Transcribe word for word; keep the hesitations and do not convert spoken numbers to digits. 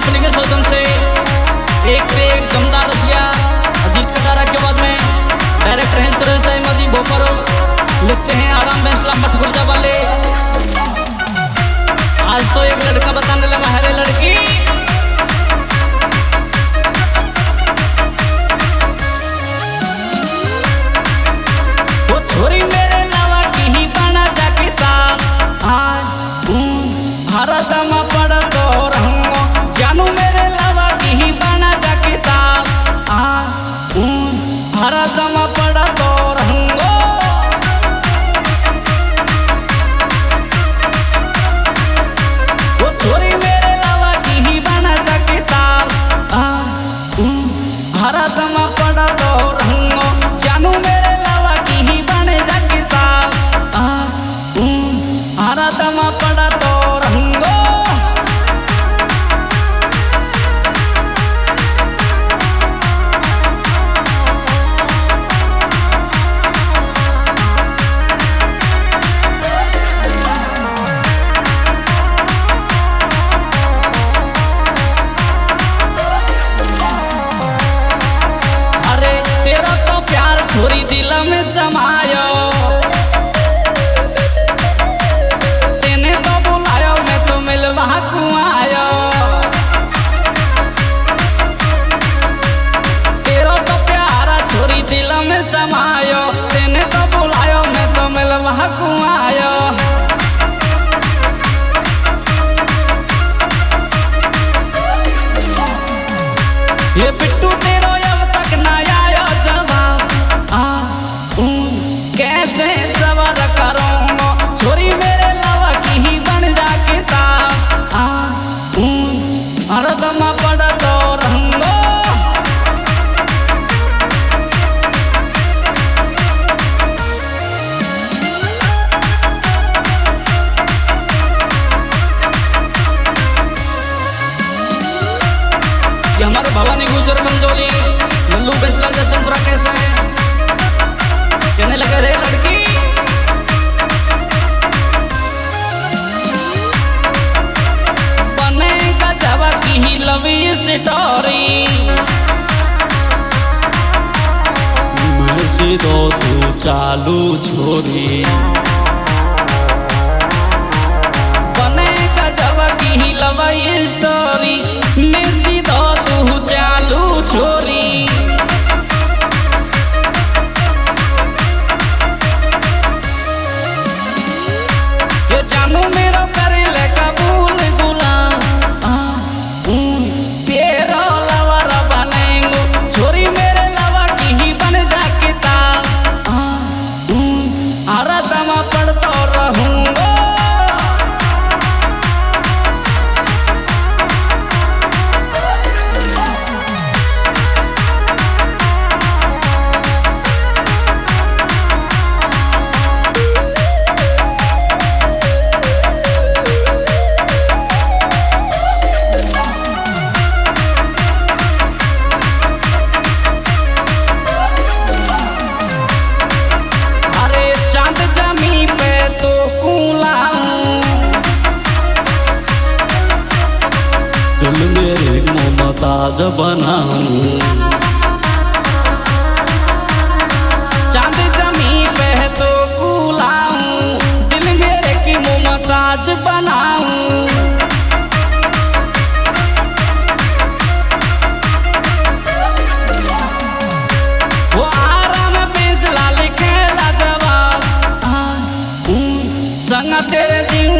Company के सौजन से एक पे एक दमदार रसिया अजीत कटारा के बाद में डायरेक्टर हैं सुरेश दाई जी भोपारो लिखते हैं आराम फैसला मठगुर्जा वाले। आज तो एक लड़का बताने लगा है रे लड़की वो छोरी मेरे लावा की ही बना जाके था हरा दमा पड़ा तो रहूंगा जानू मेरे लावा की ही बना जाके था हरा दमा पड़ा तो रहूंगा वो छोरी मेरे लावा की ही बना जाके था हरा दमा पड़ा तो रहूंगा जानू मेरे लावा की ही बने जाके था हरा दमा पड़ा तो रहूंगा। अरे तेरा तो प्यार छोरी दिल में समायो तेने तो बुलायो मैं तो मिलवा को आयो तेरा तो प्यारा छोरी दिल में समायो तेने तो बुलायो मैं तो मिलवा को आयो ये बिट्टू तेरो अब तक ना आयो जवाब कैसे सवार करूंगा छोरी मेरे लावा की ही बन जाके था हरदमा पड़ा तो रहूंगा। ये हमारे भवानी गुजर मंजोली लल्लू फैसला जसनपुरा कैसा है कहने लगे रे लड़की बनेगा जावा की ही लवी स्टोरी मैं सीधो तू चालू छोरी बनेगा जावा की ही लवी स्टोरी मैं सीधो तू चालू छोरी ये जानू मेरा करे ले कबूल गुलाम तेरा लवारा बनेंगो छोरी मेरे लवा की ही बन जाके था हरा दमा पड़ता रहूंगा। दिल मेरे मोमताज बनाऊं चांद जमी पे तो कुलाऊं दिल मेरे की मोमताज बनाऊं वो आराम फैसला लिखेला जवाब संग तेरे जीव